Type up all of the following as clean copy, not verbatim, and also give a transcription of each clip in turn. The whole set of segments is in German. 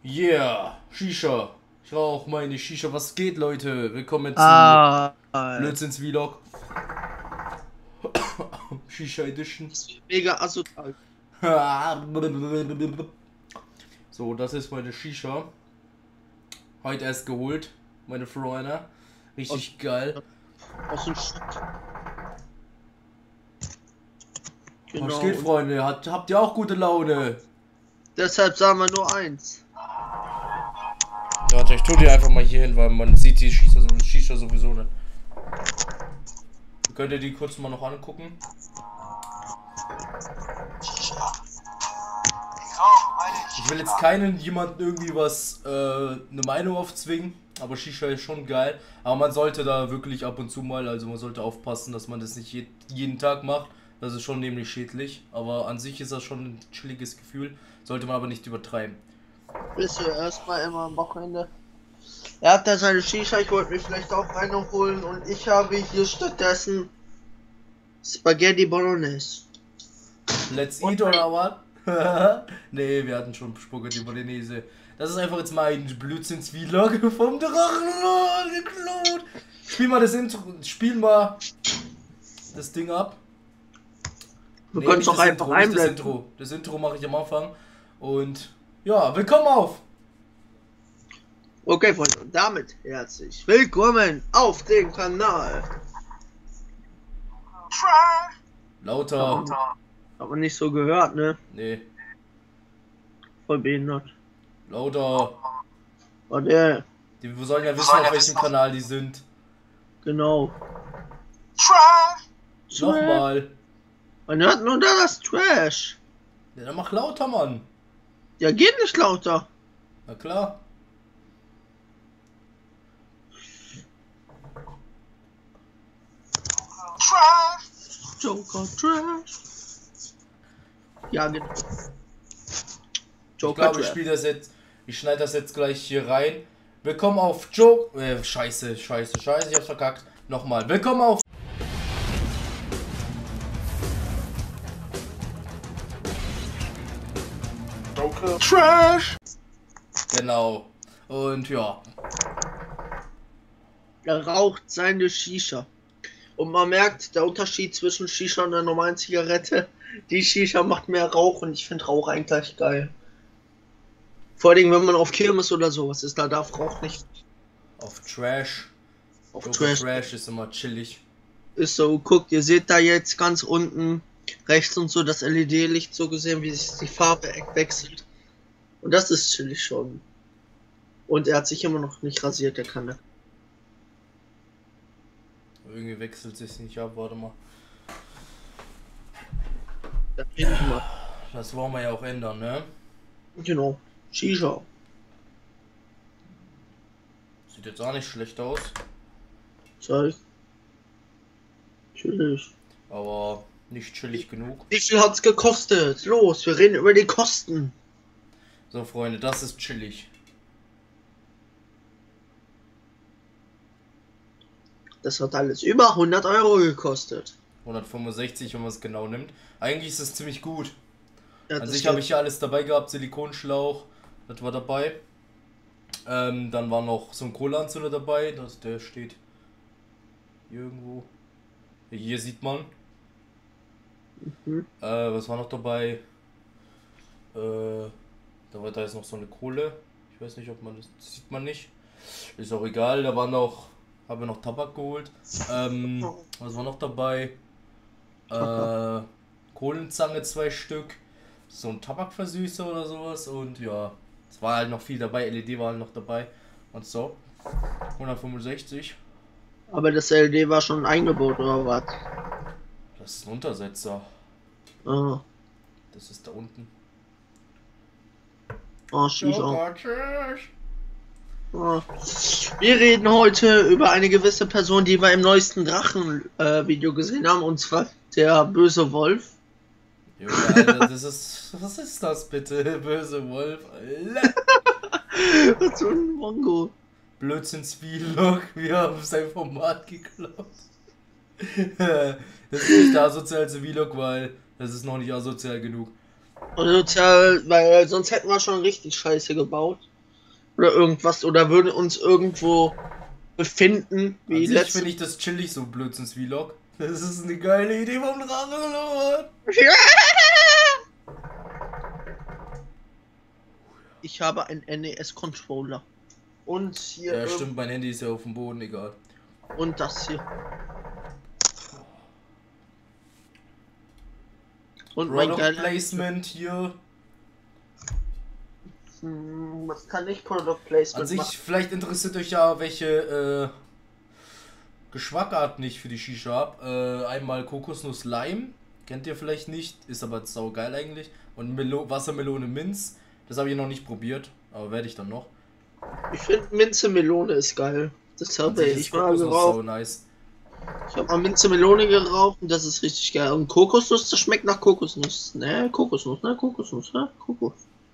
Yeah, Shisha. Ich rauche meine Shisha. Was geht, Leute? Willkommen Ah, zu Blödsinns-Vlog. Shisha Edition. das ist mega asozial. So, das ist meine Shisha. Heute erst geholt. Meine Freunde. Richtig geil. Aus dem Shit. Was geht, Freunde? Habt ihr auch gute Laune? Deshalb sagen wir nur eins. Ja, ich tue die einfach mal hier hin, weil man sieht die Shisha sowieso nicht. Könnt ihr die kurz mal noch angucken? Ich will jetzt jemanden irgendwie eine Meinung aufzwingen, aber Shisha ist schon geil. Aber man sollte da wirklich ab und zu mal, also man sollte aufpassen, dass man das nicht jeden Tag macht. Das ist schon nämlich schädlich, aber an sich ist das schon ein chilliges Gefühl. Sollte man aber nicht übertreiben. Bist du erstmal immer am Wochenende? Er hat da seine Shisha, ich wollte mir vielleicht auch eine holen und ich habe hier stattdessen Spaghetti Bolognese. Let's eat oder what? Nee, wir hatten schon Spaghetti Bolognese. Das ist einfach jetzt mal ein Blödsinns-Vlog vom Drachen geklaut. Spiel mal das Ding ab. Du kannst doch einfach einblenden. Das Intro mache ich am Anfang. Und ja, willkommen auf! Okay, Freunde, und damit herzlich willkommen auf dem Kanal. Lauter. Aber nicht so gehört, ne? Nee. Voll behindert. Lauter. Und der. Wir sollen ja wissen, auf welchem Kanal die sind. Genau. Nochmal. Man hört nur da das Trash. Ja, dann mach lauter, Mann. Ja, geht nicht lauter. Na klar. Joker Trash. Ja, genau. Ich glaube, ich schneide das jetzt gleich hier rein. Willkommen auf Scheiße, ich hab's verkackt. Nochmal. Willkommen auf Joker Trash. Genau. Und ja. Er raucht seine Shisha. Und man merkt der Unterschied zwischen Shisha und einer normalen Zigarette. Die Shisha macht mehr Rauch und ich finde Rauch eigentlich geil. Vor allem, wenn man auf Kirmes oder sowas ist, da darf Rauch nicht. Auf Trash. Auf Trash ist immer chillig. Ist so, guckt, ihr seht da jetzt ganz unten rechts und so das LED-Licht so gesehen, wie sich die Farbe wechselt. Und das ist chillig schon. Und er hat sich immer noch nicht rasiert, der kann das. Irgendwie wechselt sich nicht ab, warte mal. Das wollen wir ja auch ändern, ne? Genau. Shisha. Sieht jetzt auch nicht schlecht aus. Zeig. Chillig. Aber nicht chillig genug. Wie viel hat's gekostet? Los, wir reden über die Kosten. So, Freunde, das ist chillig. Das hat alles über 100 Euro gekostet. 165, wenn man es genau nimmt. Eigentlich ist es ziemlich gut. Ja, An sich habe ich ja alles dabei gehabt, Silikonschlauch, das war dabei. Dann war noch so ein Kohleanzünder dabei, der steht irgendwo. Hier sieht man. Was war noch dabei? Da ist noch so eine Kohle. Ich weiß nicht, ob man das sieht man nicht. Ist auch egal, da war noch. Haben wir noch Tabak geholt. Was war noch dabei? Kohlenzange 2 Stück. So ein Tabakversüßer oder sowas. Und ja, es war halt noch viel dabei. LED war halt noch dabei. Und so. 165. Aber das LED war schon eingebaut oder was? Das ist ein Untersetzer. Ah. Das ist da unten. Oh, Shisha. Wir reden heute über eine gewisse Person, die wir im neuesten Drachen-Video gesehen haben, und zwar der böse Wolf. Junge, Alter, was ist das bitte? Böse Wolf, Alter. Was für ein Mongo. Blödsinns-Vlog, wir haben sein Format geklaut. Das ist nicht der asozialste Vlog, weil das ist noch nicht asozial genug. Asozial, weil sonst hätten wir schon richtig Scheiße gebaut. oder irgendwas oder würden uns irgendwo befinden, An wie sich finde ich das chillig, so Blödsinns-Vlog. Das ist eine geile Idee vom Drachenlord. Ich habe einen NES-Controller. Und hier. Ja, stimmt, mein Handy ist ja auf dem Boden, egal. Und das hier. Und mein Product geiler. Placement hier. Was kann ich Product Placement An sich, machen? vielleicht interessiert euch ja, welche Geschmackarten ich für die Shisha habe. Einmal Kokosnuss Lime, kennt ihr vielleicht nicht, ist aber saugeil eigentlich. Und Wassermelone Minz, das habe ich noch nicht probiert, aber werde ich dann noch. Ich finde Minze Melone ist geil. Das An habe sich ist ich mal Kokosnuss geraucht. so nice. Ich habe mal Minze Melone geraucht und das ist richtig geil. Und Kokosnuss, das schmeckt nach Kokosnuss. Ne, Kokosnuss, ne, Kokosnuss, ne, Kokos.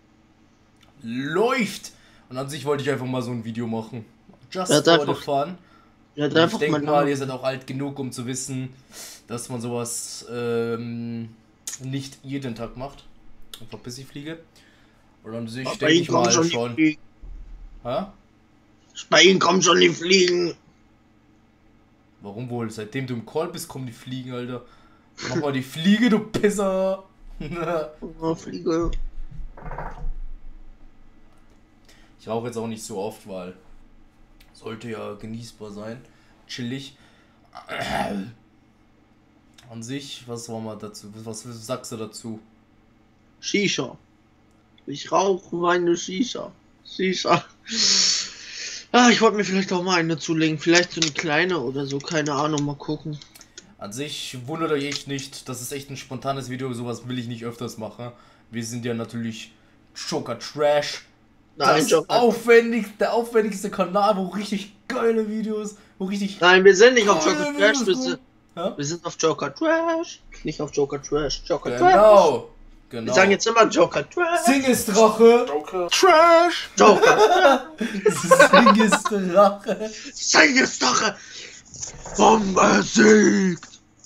Läuft! Und an sich wollte ich einfach mal so ein Video machen. Just Ja, for the einfach- fun. Ja, Und einfach ich denke mal. mal, ihr seid auch alt genug, um zu wissen, dass man sowas nicht jeden Tag macht. Einfach bis ich fliege. Und an sich Bei denke Ihnen ich kommen mal schon die schon. Fliegen. Hä? Bei Ihnen kommen schon die Fliegen. Warum wohl? Seitdem du im Call bist, kommen die Fliegen, Alter. Mach mal die Fliege, du Pisser! Oh, Fliege. Ich rauche jetzt auch nicht so oft, weil sollte ja genießbar sein. Chillig. An sich, was wollen wir dazu? Was sagst du dazu? Shisha. Ich rauche meine Shisha. Shisha. Ah, ich wollte mir vielleicht auch mal eine zulegen. Vielleicht so eine kleine oder so. Keine Ahnung. Mal gucken. An sich wundert euch echt nicht, das ist echt ein spontanes Video, sowas will ich nicht öfters machen. Wir sind ja natürlich Joker Trash. Nein, Das Joker. der aufwendigste Kanal, wo richtig geile Videos, wo richtig Nein, wir sind nicht auf geile Joker Trash. Videos kommen. Hä? Wir sind auf Joker Trash. Nicht auf Joker Trash. Joker Trash. Genau. Wir sagen jetzt immer Joker Trash. Singesdrache. Trash. Joker. Singesdrache. Singesdrache. Bombe siegt.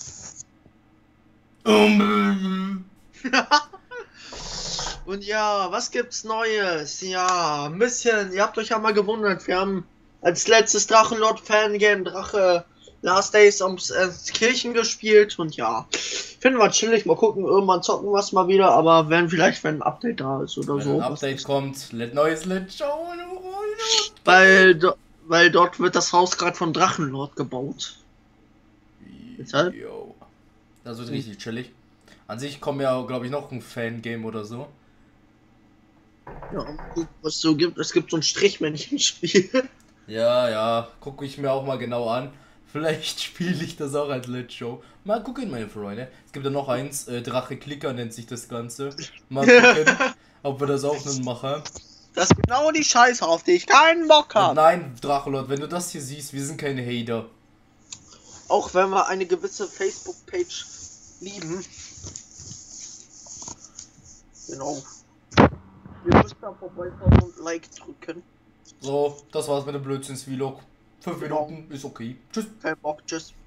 Und ja, was gibt's Neues? Ja, ein bisschen, ihr habt euch ja mal gewundert, wir haben als letztes Drachenlord Fangame Drache Last Days ums Kirchen gespielt und ja, finden wir chillig, mal gucken, irgendwann zocken wir es mal wieder, aber wenn ein Update da ist oder Wenn so. ein Update kommt, neues Let's Show. Weil dort wird das Haus gerade von Drachenlord gebaut. Deshalb? Yo. Das wird richtig chillig. An sich kommt ja, glaube ich, noch ein Fangame oder so. Ja, und guck, was es so gibt. Es gibt so ein Strichmännchen-Spiel. Ja, gucke ich mir auch mal genau an. Vielleicht spiele ich das auch als Let's Show. Mal gucken, meine Freunde. Es gibt ja noch eins, Drache Klicker nennt sich das Ganze. Mal gucken, ob wir das auch noch machen. Das ist genau die Scheiße, auf die ich keinen Bock Und habe. nein, Drachenlord, wenn du das hier siehst, wir sind keine Hater. Auch wenn wir eine gewisse Facebook-Page lieben. Genau. Wir müssen da vorbeikommen und Like drücken. So, das war's mit dem Blödsinns-Vlog. 5 Minuten ist okay. Tschüss. Kein Bock, tschüss.